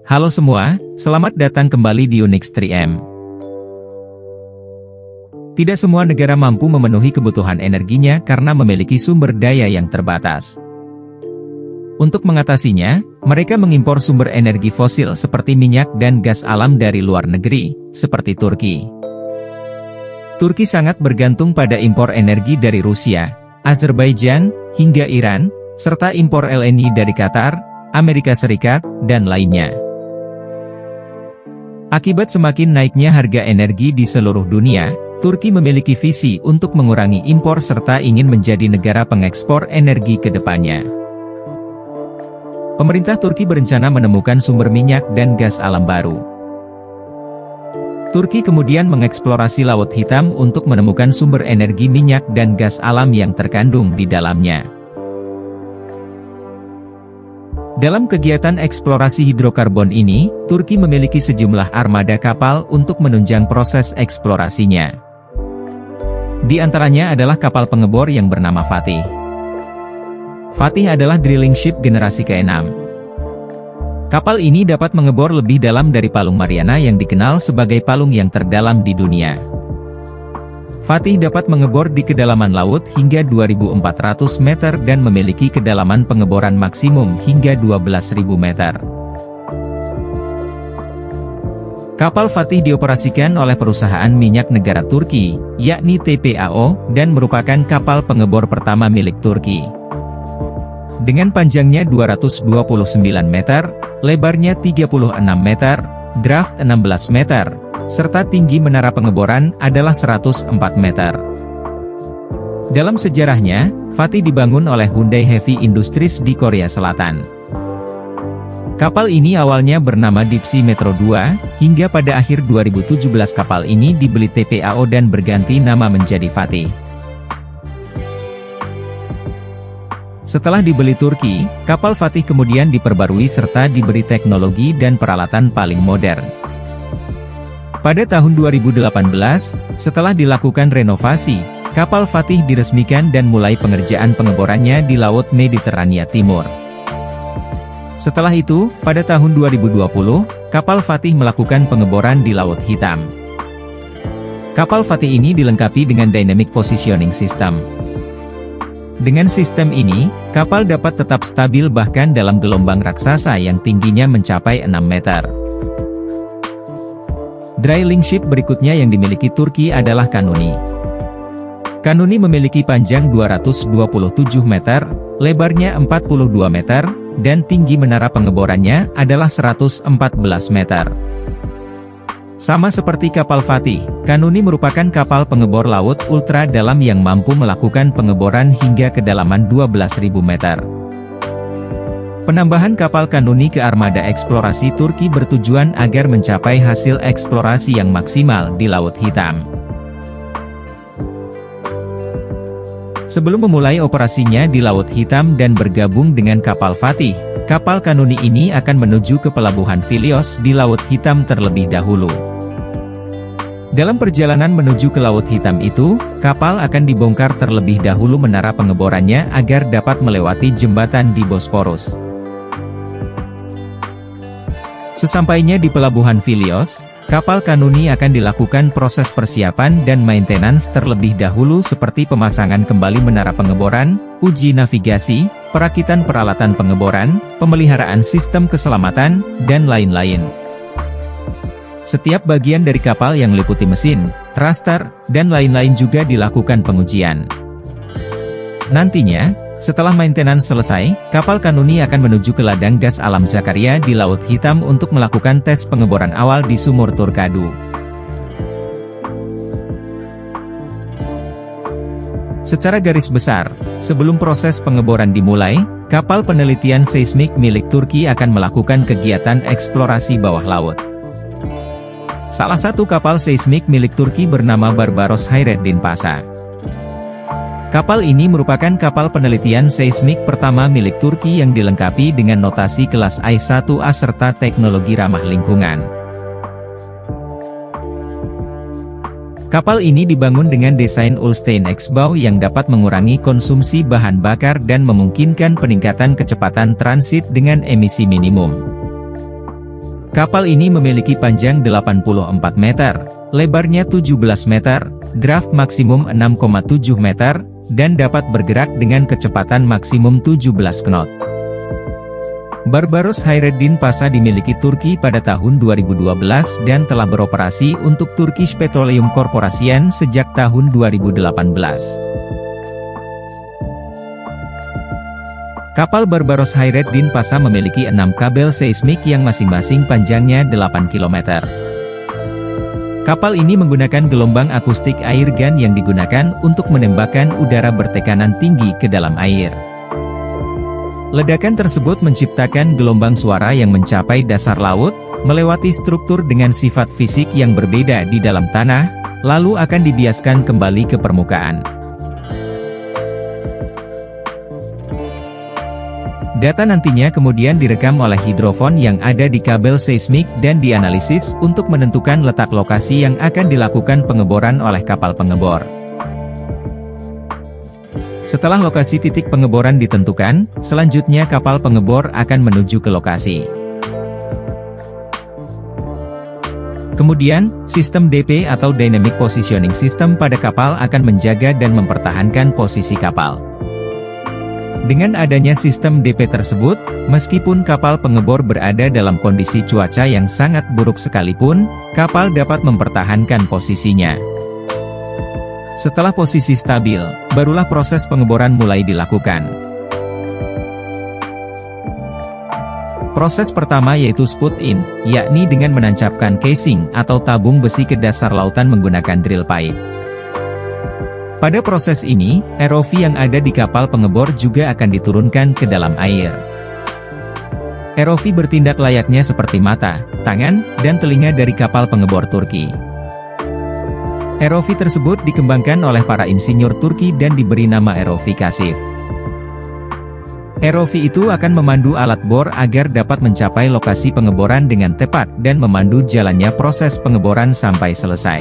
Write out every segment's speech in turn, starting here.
Halo semua, selamat datang kembali di Unix 3M. Tidak semua negara mampu memenuhi kebutuhan energinya karena memiliki sumber daya yang terbatas. Untuk mengatasinya, mereka mengimpor sumber energi fosil seperti minyak dan gas alam dari luar negeri, seperti Turki. Turki sangat bergantung pada impor energi dari Rusia, Azerbaijan, hingga Iran, serta impor LNG dari Qatar, Amerika Serikat, dan lainnya. Akibat semakin naiknya harga energi di seluruh dunia, Turki memiliki visi untuk mengurangi impor serta ingin menjadi negara pengekspor energi ke depannya. Pemerintah Turki berencana menemukan sumber minyak dan gas alam baru. Turki kemudian mengeksplorasi Laut Hitam untuk menemukan sumber energi minyak dan gas alam yang terkandung di dalamnya. Dalam kegiatan eksplorasi hidrokarbon ini, Turki memiliki sejumlah armada kapal untuk menunjang proses eksplorasinya. Di antaranya adalah kapal pengebor yang bernama Fatih. Fatih adalah drilling ship generasi ke-6. Kapal ini dapat mengebor lebih dalam dari Palung Mariana yang dikenal sebagai palung yang terdalam di dunia. Fatih dapat mengebor di kedalaman laut hingga 2.400 meter dan memiliki kedalaman pengeboran maksimum hingga 12.000 meter. Kapal Fatih dioperasikan oleh perusahaan minyak negara Turki, yakni TPAO, dan merupakan kapal pengebor pertama milik Turki. Dengan panjangnya 229 meter, lebarnya 36 meter, draft 16 meter, serta tinggi menara pengeboran adalah 104 meter. Dalam sejarahnya, Fatih dibangun oleh Hyundai Heavy Industries di Korea Selatan. Kapal ini awalnya bernama Deep Sea Metro 2, hingga pada akhir 2017 kapal ini dibeli TPAO dan berganti nama menjadi Fatih. Setelah dibeli Turki, kapal Fatih kemudian diperbarui serta diberi teknologi dan peralatan paling modern. Pada tahun 2018, setelah dilakukan renovasi, kapal Fatih diresmikan dan mulai pengerjaan pengeborannya di Laut Mediterania Timur. Setelah itu, pada tahun 2020, kapal Fatih melakukan pengeboran di Laut Hitam. Kapal Fatih ini dilengkapi dengan Dynamic Positioning System. Dengan sistem ini, kapal dapat tetap stabil bahkan dalam gelombang raksasa yang tingginya mencapai 6 meter. Drilling ship berikutnya yang dimiliki Turki adalah Kanuni. Kanuni memiliki panjang 227 meter, lebarnya 42 meter, dan tinggi menara pengeborannya adalah 114 meter. Sama seperti kapal Fatih, Kanuni merupakan kapal pengebor laut ultra dalam yang mampu melakukan pengeboran hingga kedalaman 12.000 meter. Penambahan kapal Kanuni ke armada eksplorasi Turki bertujuan agar mencapai hasil eksplorasi yang maksimal di Laut Hitam. Sebelum memulai operasinya di Laut Hitam dan bergabung dengan kapal Fatih, kapal Kanuni ini akan menuju ke pelabuhan Filios di Laut Hitam terlebih dahulu. Dalam perjalanan menuju ke Laut Hitam itu, kapal akan dibongkar terlebih dahulu menara pengeborannya agar dapat melewati jembatan di Bosporus. Sesampainya di pelabuhan Filios, kapal Kanuni akan dilakukan proses persiapan dan maintenance terlebih dahulu seperti pemasangan kembali menara pengeboran, uji navigasi, perakitan peralatan pengeboran, pemeliharaan sistem keselamatan, dan lain-lain. Setiap bagian dari kapal yang meliputi mesin, thruster, dan lain-lain juga dilakukan pengujian. Nantinya, setelah maintenance selesai, kapal Kanuni akan menuju ke ladang gas alam Zakaria di Laut Hitam untuk melakukan tes pengeboran awal di sumur Turkadu. Secara garis besar, sebelum proses pengeboran dimulai, kapal penelitian seismik milik Turki akan melakukan kegiatan eksplorasi bawah laut. Salah satu kapal seismik milik Turki bernama Barbaros Hayreddin Pasha. Kapal ini merupakan kapal penelitian seismik pertama milik Turki yang dilengkapi dengan notasi kelas I1A serta teknologi ramah lingkungan. Kapal ini dibangun dengan desain Ulstein X-Bow yang dapat mengurangi konsumsi bahan bakar dan memungkinkan peningkatan kecepatan transit dengan emisi minimum. Kapal ini memiliki panjang 84 meter, lebarnya 17 meter, draft maksimum 6,7 meter, dan dapat bergerak dengan kecepatan maksimum 17 knot. Barbaros Hayreddin Pasha dimiliki Turki pada tahun 2012 dan telah beroperasi untuk Turkish Petroleum Corporation sejak tahun 2018. Kapal Barbaros Hayreddin Pasha memiliki 6 kabel seismik yang masing-masing panjangnya 8 km. Kapal ini menggunakan gelombang akustik air gun yang digunakan untuk menembakkan udara bertekanan tinggi ke dalam air. Ledakan tersebut menciptakan gelombang suara yang mencapai dasar laut, melewati struktur dengan sifat fisik yang berbeda di dalam tanah, lalu akan dibiaskan kembali ke permukaan. Data nantinya kemudian direkam oleh hidrofon yang ada di kabel seismik dan dianalisis untuk menentukan letak lokasi yang akan dilakukan pengeboran oleh kapal pengebor. Setelah lokasi titik pengeboran ditentukan, selanjutnya kapal pengebor akan menuju ke lokasi. Kemudian, sistem DP atau Dynamic Positioning System pada kapal akan menjaga dan mempertahankan posisi kapal. Dengan adanya sistem DP tersebut, meskipun kapal pengebor berada dalam kondisi cuaca yang sangat buruk sekalipun, kapal dapat mempertahankan posisinya. Setelah posisi stabil, barulah proses pengeboran mulai dilakukan. Proses pertama yaitu spud in, yakni dengan menancapkan casing atau tabung besi ke dasar lautan menggunakan drill pipe. Pada proses ini, ROV yang ada di kapal pengebor juga akan diturunkan ke dalam air. ROV bertindak layaknya seperti mata, tangan, dan telinga dari kapal pengebor Turki. ROV tersebut dikembangkan oleh para insinyur Turki dan diberi nama ROV Kashif. ROV itu akan memandu alat bor agar dapat mencapai lokasi pengeboran dengan tepat dan memandu jalannya proses pengeboran sampai selesai.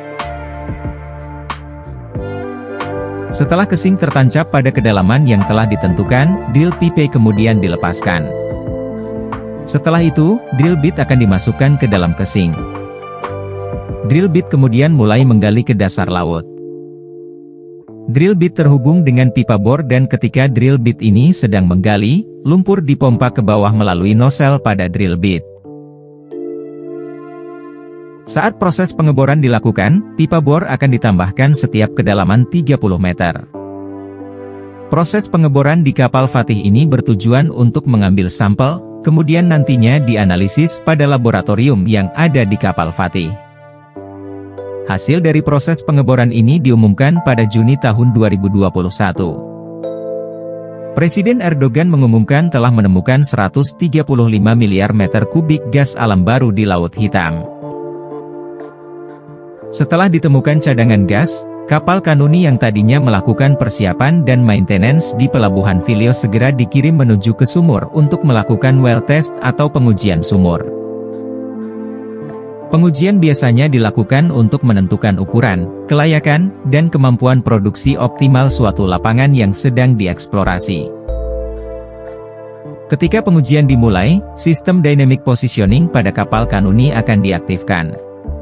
Setelah casing tertancap pada kedalaman yang telah ditentukan, drill pipe kemudian dilepaskan. Setelah itu, drill bit akan dimasukkan ke dalam casing. Drill bit kemudian mulai menggali ke dasar laut. Drill bit terhubung dengan pipa bor dan ketika drill bit ini sedang menggali, lumpur dipompa ke bawah melalui nozzle pada drill bit. Saat proses pengeboran dilakukan, pipa bor akan ditambahkan setiap kedalaman 30 meter. Proses pengeboran di kapal Fatih ini bertujuan untuk mengambil sampel, kemudian nantinya dianalisis pada laboratorium yang ada di kapal Fatih. Hasil dari proses pengeboran ini diumumkan pada Juni tahun 2021. Presiden Erdogan mengumumkan telah menemukan 135 miliar meter kubik gas alam baru di Laut Hitam. Setelah ditemukan cadangan gas, kapal Kanuni yang tadinya melakukan persiapan dan maintenance di Pelabuhan Vilios segera dikirim menuju ke sumur untuk melakukan well test atau pengujian sumur. Pengujian biasanya dilakukan untuk menentukan ukuran, kelayakan, dan kemampuan produksi optimal suatu lapangan yang sedang dieksplorasi. Ketika pengujian dimulai, sistem dynamic positioning pada kapal Kanuni akan diaktifkan.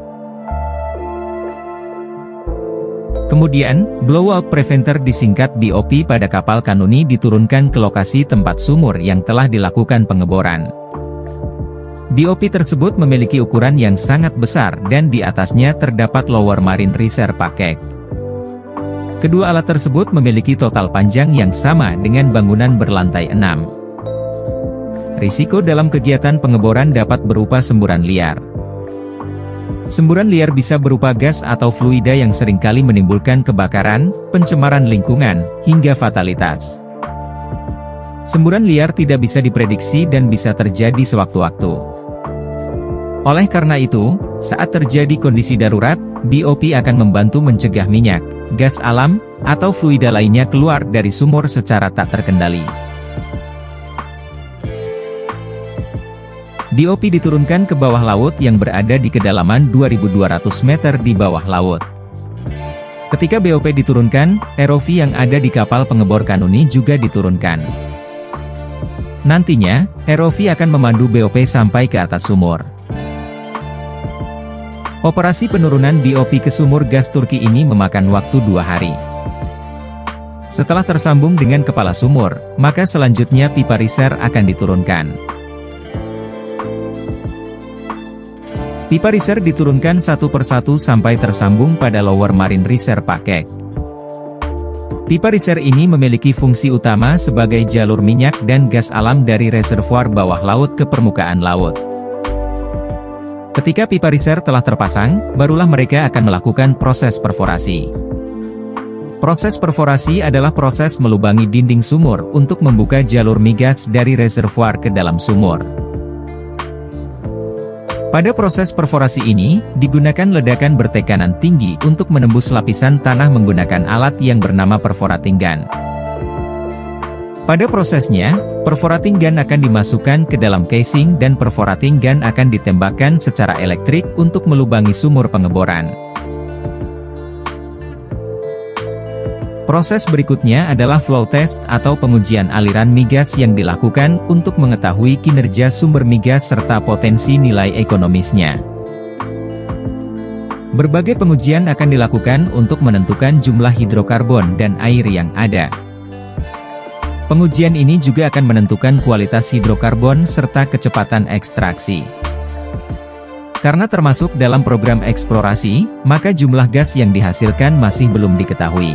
Kemudian, blowout preventer disingkat BOP pada kapal Kanuni diturunkan ke lokasi tempat sumur yang telah dilakukan pengeboran. BOP tersebut memiliki ukuran yang sangat besar dan di atasnya terdapat Lower Marine Reserve Package. Kedua alat tersebut memiliki total panjang yang sama dengan bangunan berlantai 6. Risiko dalam kegiatan pengeboran dapat berupa semburan liar. Semburan liar bisa berupa gas atau fluida yang seringkali menimbulkan kebakaran, pencemaran lingkungan, hingga fatalitas. Semburan liar tidak bisa diprediksi dan bisa terjadi sewaktu-waktu. Oleh karena itu, saat terjadi kondisi darurat, BOP akan membantu mencegah minyak, gas alam, atau fluida lainnya keluar dari sumur secara tak terkendali. BOP diturunkan ke bawah laut yang berada di kedalaman 2.200 meter di bawah laut. Ketika BOP diturunkan, ROV yang ada di kapal pengebor Kanuni juga diturunkan. Nantinya, ROV akan memandu BOP sampai ke atas sumur. Operasi penurunan DOP ke sumur gas Turki ini memakan waktu 2 hari. Setelah tersambung dengan kepala sumur, maka selanjutnya pipa reser akan diturunkan. Pipa reser diturunkan satu persatu sampai tersambung pada lower marine reser paket. Pipa reser ini memiliki fungsi utama sebagai jalur minyak dan gas alam dari reservoir bawah laut ke permukaan laut. Ketika pipa reser telah terpasang, barulah mereka akan melakukan proses perforasi. Proses perforasi adalah proses melubangi dinding sumur untuk membuka jalur migas dari reservoir ke dalam sumur. Pada proses perforasi ini, digunakan ledakan bertekanan tinggi untuk menembus lapisan tanah menggunakan alat yang bernama perforating gun. Pada prosesnya, perforating gun akan dimasukkan ke dalam casing dan perforating gun akan ditembakkan secara elektrik untuk melubangi sumur pengeboran. Proses berikutnya adalah flow test atau pengujian aliran migas yang dilakukan untuk mengetahui kinerja sumber migas serta potensi nilai ekonomisnya. Berbagai pengujian akan dilakukan untuk menentukan jumlah hidrokarbon dan air yang ada. Pengujian ini juga akan menentukan kualitas hidrokarbon serta kecepatan ekstraksi. Karena termasuk dalam program eksplorasi, maka jumlah gas yang dihasilkan masih belum diketahui.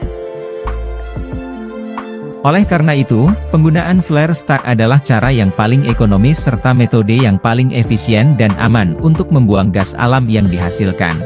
Oleh karena itu, penggunaan flare stack adalah cara yang paling ekonomis serta metode yang paling efisien dan aman untuk membuang gas alam yang dihasilkan.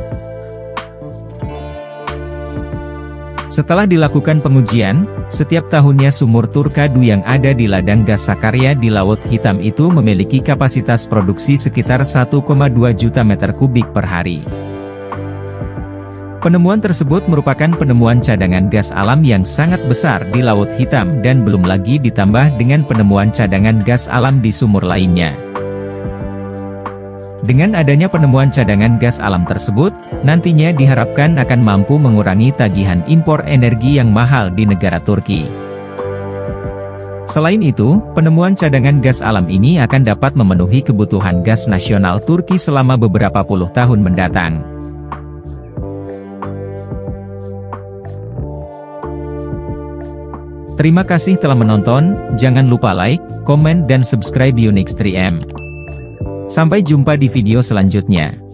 Setelah dilakukan pengujian, setiap tahunnya sumur Turkadu yang ada di ladang gas Sakarya di Laut Hitam itu memiliki kapasitas produksi sekitar 1,2 juta meter kubik per hari. Penemuan tersebut merupakan penemuan cadangan gas alam yang sangat besar di Laut Hitam dan belum lagi ditambah dengan penemuan cadangan gas alam di sumur lainnya. Dengan adanya penemuan cadangan gas alam tersebut, nantinya diharapkan akan mampu mengurangi tagihan impor energi yang mahal di negara Turki. Selain itu, penemuan cadangan gas alam ini akan dapat memenuhi kebutuhan gas nasional Turki selama beberapa puluh tahun mendatang. Terima kasih telah menonton, jangan lupa like, komen dan subscribe Unix 3M. Sampai jumpa di video selanjutnya.